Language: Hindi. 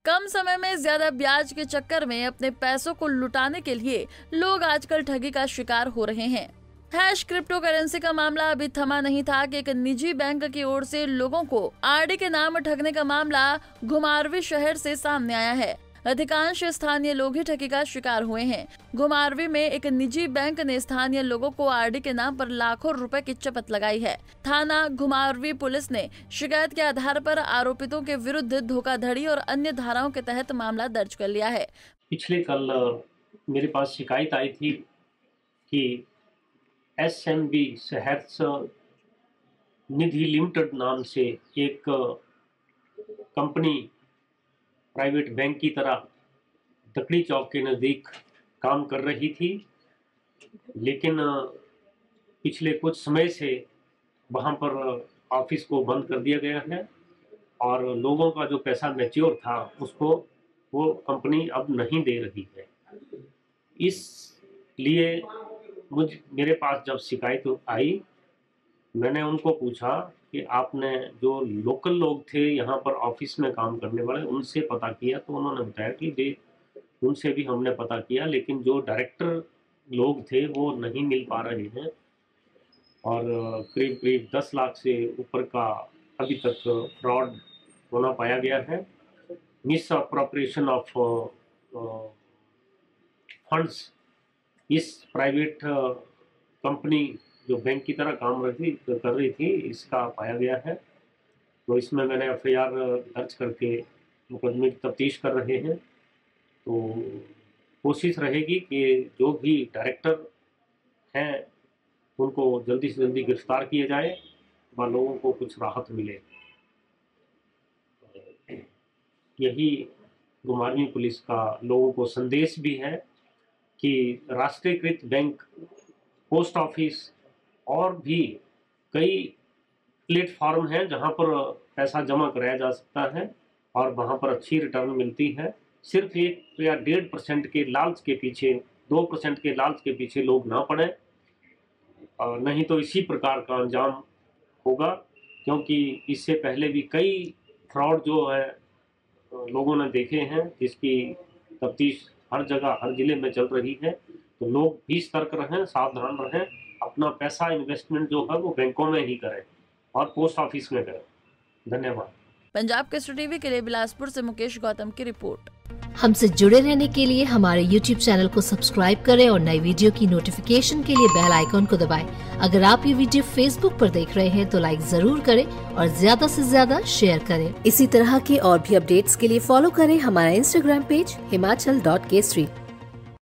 कम समय में ज्यादा ब्याज के चक्कर में अपने पैसों को लुटाने के लिए लोग आजकल ठगी का शिकार हो रहे हैं। हैश क्रिप्टो करेंसी का मामला अभी थमा नहीं था कि एक निजी बैंक की ओर से लोगों को आरडी के नाम ठगने का मामला घुमारवीं शहर से सामने आया है। अधिकांश स्थानीय लोग ही ठगी का शिकार हुए हैं। घुमारवीं में एक निजी बैंक ने स्थानीय लोगों को आरडी के नाम पर लाखों रुपए की चपत लगाई है। थाना घुमारवीं पुलिस ने शिकायत के आधार पर आरोपितों के विरुद्ध धोखाधड़ी और अन्य धाराओं के तहत मामला दर्ज कर लिया है। पिछले कल मेरे पास शिकायत आई थी कि SMB सहर्ष निधि लिमिटेड नाम से एक कंपनी प्राइवेट बैंक की तरह दकड़ी चौक के नज़दीक काम कर रही थी, लेकिन पिछले कुछ समय से वहां पर ऑफिस को बंद कर दिया गया है और लोगों का जो पैसा मैच्योर था उसको वो कंपनी अब नहीं दे रही है। इसलिए मेरे पास जब शिकायत आई, मैंने उनको पूछा कि आपने जो लोकल लोग थे यहाँ पर ऑफिस में काम करने वाले उनसे पता किया, तो उन्होंने बताया कि उनसे भी हमने पता किया, लेकिन जो डायरेक्टर लोग थे वो नहीं मिल पा रहे हैं और करीब करीब 10 लाख से ऊपर का अभी तक फ्रॉड होना पाया गया है। मिस अप्रोप्रिएशन ऑफ फंड्स इस प्राइवेट कंपनी जो बैंक की तरह काम कर रही थी इसका पाया गया है। तो इसमें मैंने FIR दर्ज करके मुकदमे की तफ्तीश कर रहे हैं। तो कोशिश रहेगी कि जो भी डायरेक्टर हैं उनको जल्दी से जल्दी गिरफ्तार किया जाए व लोगों को कुछ राहत मिले। यही घुमारवीं पुलिस का लोगों को संदेश भी है कि राष्ट्रीयकृत बैंक, पोस्ट ऑफिस और भी कई प्लेटफॉर्म हैं जहां पर पैसा जमा कराया जा सकता है और वहां पर अच्छी रिटर्न मिलती है। सिर्फ 1 या 1.5% के लालच के पीछे, 2% के लालच के पीछे लोग ना पड़े, और नहीं तो इसी प्रकार का अंजाम होगा, क्योंकि इससे पहले भी कई फ्रॉड जो है लोगों ने देखे हैं, जिसकी तफ्तीश हर जगह हर जिले में चल रही है। तो लोग भी सतर्क रहें, सावधान रहें, अपना पैसा इन्वेस्टमेंट जो है वो बैंकों में ही करें और पोस्ट ऑफिस में करें। धन्यवाद। पंजाब केसरी टीवी के लिए बिलासपुर से मुकेश गौतम की रिपोर्ट। हमसे जुड़े रहने के लिए हमारे YouTube चैनल को सब्सक्राइब करें और नई वीडियो की नोटिफिकेशन के लिए बेल आइकॉन को दबाएं। अगर आप ये वीडियो Facebook पर देख रहे हैं तो लाइक जरूर करें और ज्यादा से ज्यादा शेयर करें। इसी तरह के और भी अपडेट्स के लिए फॉलो करें हमारा Instagram पेज himachal.kesri।